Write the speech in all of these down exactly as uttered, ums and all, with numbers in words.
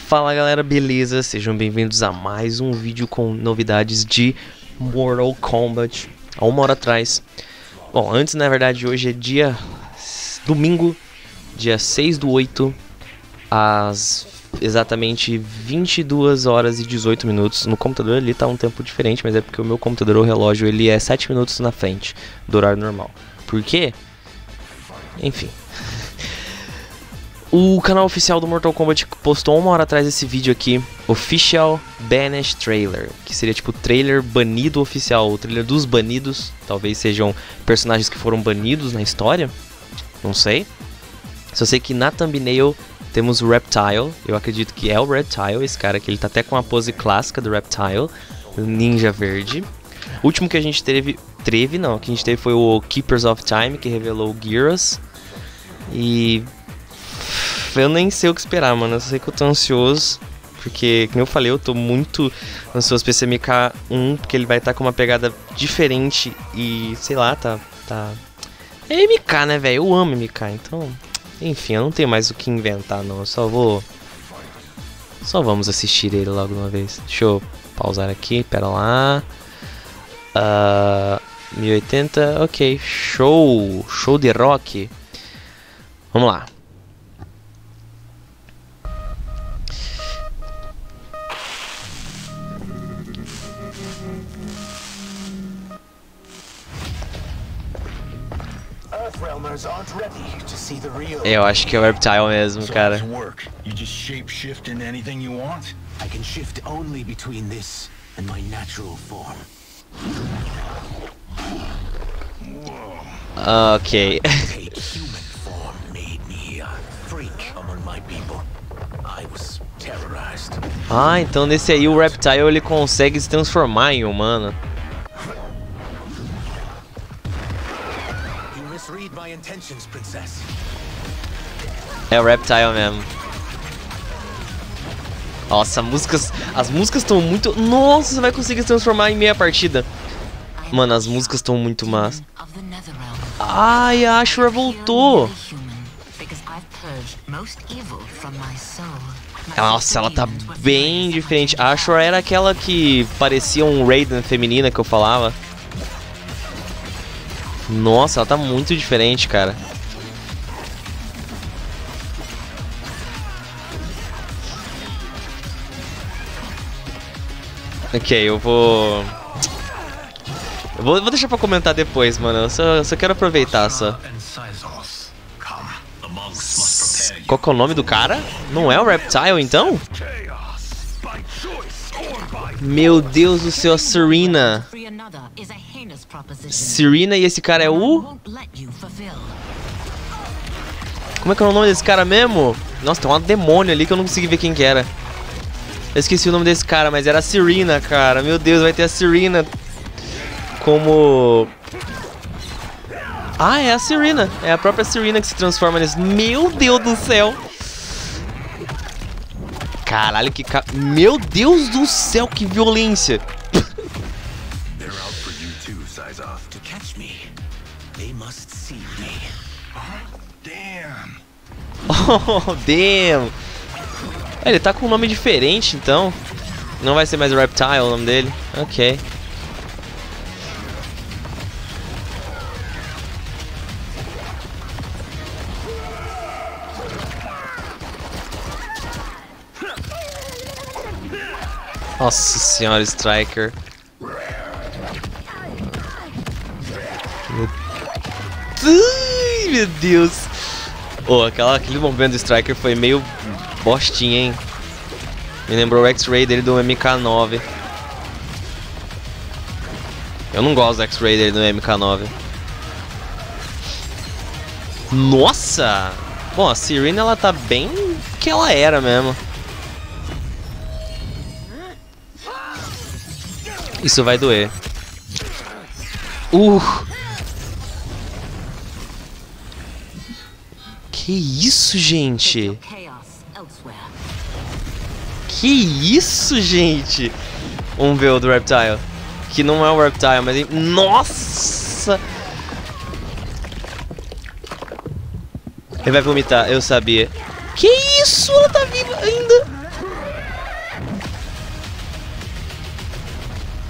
Fala galera, beleza? Sejam bem-vindos a mais um vídeo com novidades de Mortal Kombat há uma hora atrás. Bom, antes na verdade hoje é dia domingo, dia seis do oito, às exatamente vinte e duas horas e dezoito minutos. No computador ali tá um tempo diferente, mas é porque o meu computador, o relógio, ele é sete minutos na frente do horário normal. Por quê? Enfim. O canal oficial do Mortal Kombat postou uma hora atrás esse vídeo aqui, Official Banished Trailer, que seria tipo o trailer banido oficial, o trailer dos banidos. Talvez sejam personagens que foram banidos na história, não sei. Só sei que na thumbnail temos o Reptile, eu acredito que é o Reptile, esse cara aqui, ele tá até com a pose clássica do Reptile, ninja verde. O último que a gente teve, teve não, que a gente teve foi o Keepers of Time, que revelou o Geras. E eu nem sei o que esperar, mano. Eu sei que eu tô ansioso, porque, como eu falei, eu tô muito ansioso pra esse M K um, porque ele vai estar tá com uma pegada diferente e, sei lá, tá... tá... É M K, né, velho? Eu amo M K, então... Enfim, eu não tenho mais o que inventar, não. Eu só vou... Só vamos assistir ele logo de uma vez. Deixa eu pausar aqui, pera lá... Uh, mil e oitenta, ok. Show! Show de rock! Vamos lá. Eu acho que é o Reptile mesmo, cara. Ok. Ah, então nesse aí o Reptile ele consegue se transformar em humano. É o Reptile mesmo. Nossa, músicas, as músicas estão muito... Nossa, você vai conseguir se transformar em meia partida. Mano, as músicas estão muito massa. Ai, a Ashura voltou. Nossa, ela tá bem diferente. A Ashura era aquela que parecia um Raiden feminina que eu falava. Nossa, ela tá muito diferente, cara. Ok, eu vou... Eu vou, vou deixar pra comentar depois, mano. Eu só, eu só quero aproveitar, só. Qual que é o nome do cara? Não é o Reptile, então? Meu Deus do céu, a Serena. Serena e esse cara é o... Como é que é o nome desse cara mesmo? Nossa, tem um demônio ali que eu não consegui ver quem que era. Eu esqueci o nome desse cara, mas era a Serena, cara. Meu Deus, vai ter a Serena como... Ah, é a Serena. É a própria Serena que se transforma nesse... Meu Deus do céu. Caralho, que... Ca... Meu Deus do céu, que violência. Oh, damn. Ele tá com um nome diferente, então. Não vai ser mais Reptile o nome dele. Ok. Nossa senhora, Striker. Ai, meu Deus. Oh, aquela, aquele movimento do Striker foi meio bostinha, hein? Me lembrou o X-Ray dele do M K nove. Eu não gosto do X-Ray dele do M K nove. Nossa! Bom, a Serena ela tá bem que ela era mesmo. Isso vai doer. Uh! Que isso, gente? Que isso, gente? Vamos ver o do Reptile. Que não é o Reptile, mas... Ele... Nossa! Ele vai vomitar, eu sabia. Que isso? Ela tá viva ainda!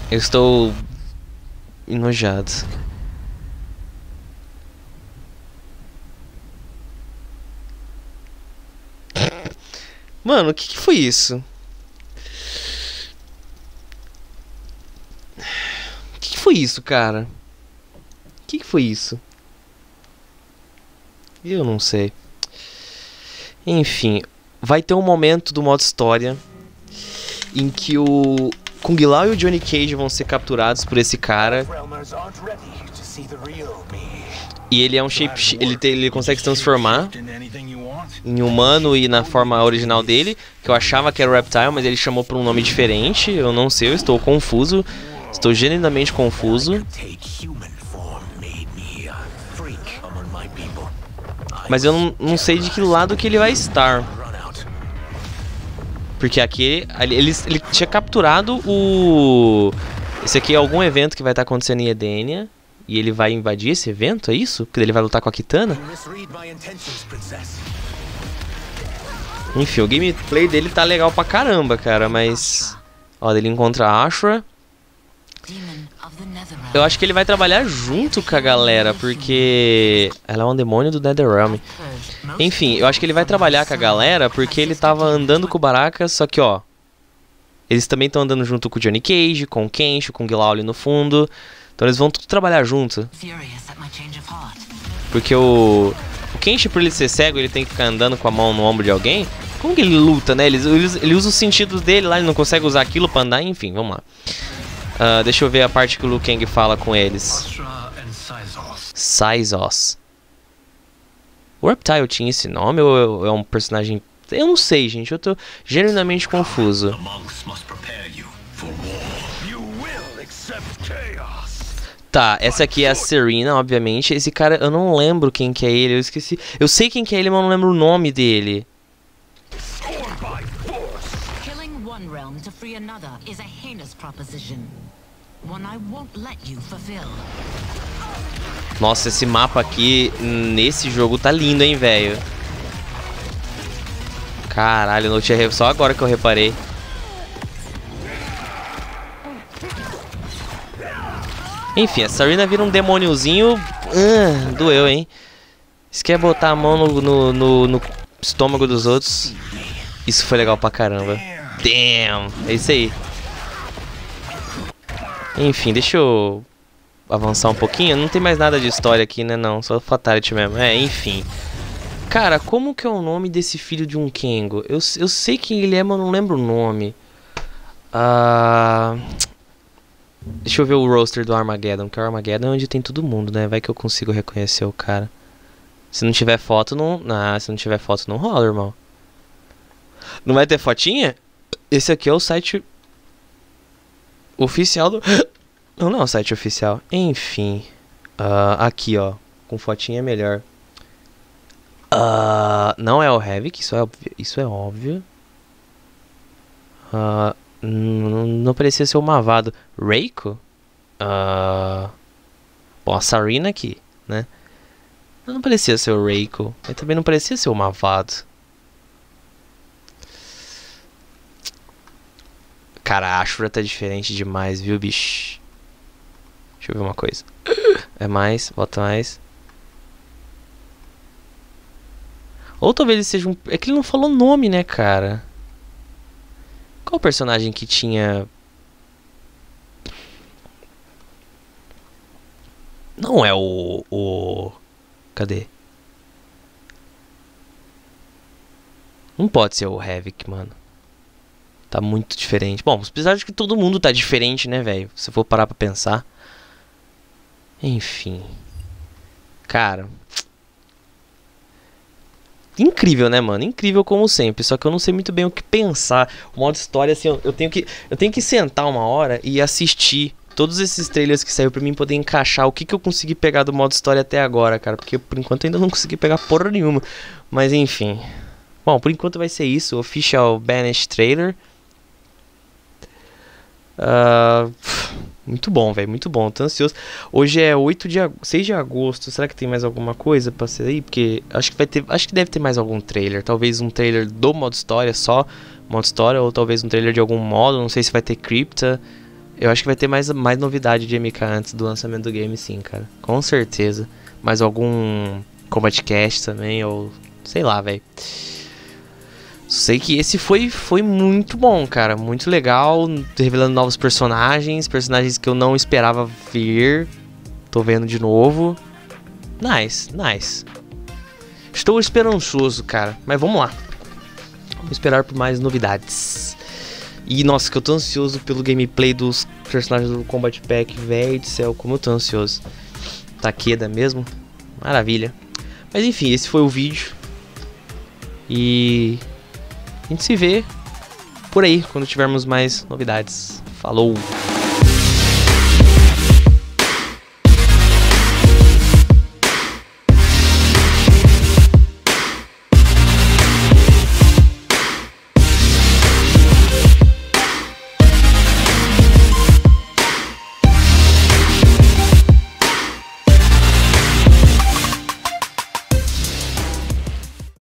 Eu estou enojado. Mano, o que, que foi isso? O que, que foi isso, cara? O que, que foi isso? Eu não sei. Enfim, vai ter um momento do modo história em que o Kung Lao e o Johnny Cage vão ser capturados por esse cara. E ele é um shape, ele, tem, ele consegue se transformar em humano e na forma original dele, que eu achava que era o Reptile, mas ele chamou por um nome diferente. Eu não sei, eu estou confuso. Estou genuinamente confuso. Mas eu não, não sei de que lado que ele vai estar. Porque aqui ele, ele, ele tinha capturado o... Esse aqui é algum evento que vai estar acontecendo em Edenia. E ele vai invadir esse evento, é isso? Porque ele vai lutar com a Kitana? Enfim, o gameplay dele tá legal pra caramba, cara, mas... Ó, ele encontra a Ashura. Eu acho que ele vai trabalhar junto com a galera, porque... Ela é um demônio do Netherrealm. Enfim, eu acho que ele vai trabalhar com a galera porque ele tava andando com o Baraka, só que, ó... Eles também estão andando junto com o Johnny Cage, com o Kenshi, com o Kung Lao ali no fundo. Então eles vão tudo trabalhar junto. Porque o... O Kenshi, por ele ser cego, ele tem que ficar andando com a mão no ombro de alguém. Como que ele luta, né? Ele, ele, ele usa os sentidos dele lá, ele não consegue usar aquilo pra andar, enfim, vamos lá. Uh, deixa eu ver a parte que o Liu Kang fala com eles. Syzoss. O Reptile tinha esse nome ou é um personagem... Eu não sei, gente, eu tô genuinamente confuso. Tá, essa aqui é a Serena, obviamente. Esse cara, eu não lembro quem que é ele, eu esqueci. Eu sei quem que é ele, mas eu não lembro o nome dele. Nossa, esse mapa aqui nesse jogo tá lindo, hein, velho. Caralho, não tinha... só agora que eu reparei. Enfim, a Serena vira um demôniozinho. Uh, doeu, hein? Você quer botar a mão no, no, no, no estômago dos outros? Isso foi legal pra caramba. Damn! É isso aí. Enfim, deixa eu avançar um pouquinho. Não tem mais nada de história aqui, né? Não, só Fatality mesmo. É, enfim. Cara, como que é o nome desse filho de um Kengo? Eu, eu sei quem ele é, mas não lembro o nome. Ah... Uh... Deixa eu ver o roster do Armageddon, que o Armageddon é onde tem todo mundo, né? Vai que eu consigo reconhecer o cara. Se não tiver foto, não... Ah, se não tiver foto, não rola, irmão. Não vai ter fotinha? Esse aqui é o site oficial do... Não, não é o site oficial. Enfim. Uh, aqui, ó. Com fotinha é melhor. Uh, não é o Havoc, isso é óbvio. Isso é óbvio. Uh, não, não parecia ser o Mavado. Reiko? Uh, bom, a Serena aqui, né? Não parecia ser o Reiko. Mas também não parecia ser o Mavado. Cara, a Ashura tá diferente demais, viu, bicho? Deixa eu ver uma coisa. É mais, bota mais. Ou talvez ele seja um... É que ele não falou nome, né, cara? Qual o personagem que tinha... Não é o... o... Cadê? Não pode ser o Havoc, mano. Tá muito diferente. Bom, apesar de que todo mundo tá diferente, né, velho? Se for parar pra pensar. Enfim. Cara... Incrível, né, mano? Incrível como sempre. Só que eu não sei muito bem o que pensar. O modo história, assim, eu tenho que, eu tenho que sentar uma hora e assistir todos esses trailers que saiu pra mim poder encaixar o que, que eu consegui pegar do modo história até agora, cara. Porque por enquanto eu ainda não consegui pegar porra nenhuma. Mas enfim. Bom, por enquanto vai ser isso. O Official Banished Trailer. Uh, muito bom, velho. Muito bom. Tô ansioso. Hoje é oito de ag... seis de agosto. Será que tem mais alguma coisa pra ser aí? Porque acho que vai ter. Acho que deve ter mais algum trailer. Talvez um trailer do modo história, só modo história. Ou talvez um trailer de algum modo. Não sei se vai ter cripta. Eu acho que vai ter mais, mais novidade de M K antes do lançamento do game, sim, cara. Com certeza. Mais algum Combat Cast também, ou... sei lá, velho. Sei que esse foi, foi muito bom, cara. Muito legal. Revelando novos personagens. Personagens que eu não esperava ver. Tô vendo de novo. Nice, nice. Estou esperançoso, cara. Mas vamos lá. Vamos esperar por mais novidades. E, nossa, que eu tô ansioso pelo gameplay dos personagens do Combat Pack. Velho do céu, como eu tô ansioso. Takeda mesmo. Maravilha. Mas, enfim, esse foi o vídeo. E... a gente se vê por aí quando tivermos mais novidades. Falou!